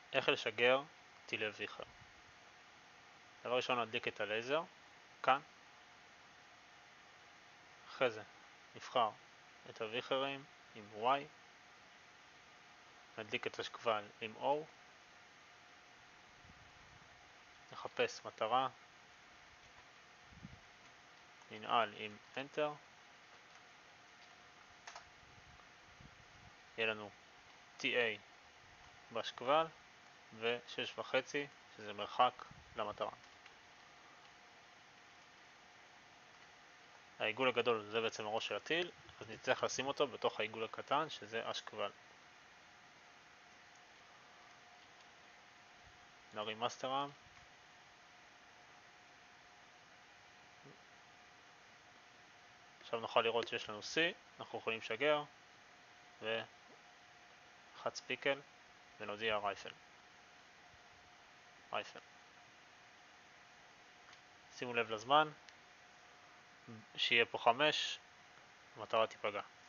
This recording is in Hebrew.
איך לשגר טילי ויכר. דבר ראשון נדליק את הלייזר, כאן. אחרי זה נבחר את הוויכרים עם Y, נדליק את השכבל עם O, נחפש מטרה, ננעל עם Enter, יהיה לנו TA בשכבל ו6.5 שזה מרחק למטרה. העיגול הגדול זה בעצם הראש של הטיל, אז נצטרך לשים אותו בתוך העיגול הקטן שזה השכבל. נרים מאסטראם, עכשיו נוכל לראות שיש לנו C, אנחנו יכולים לשגר ולחץ פיקל ונודיע רייפל. שימו לב לזמן, שיהיה פה 5, המטרה תיפגע.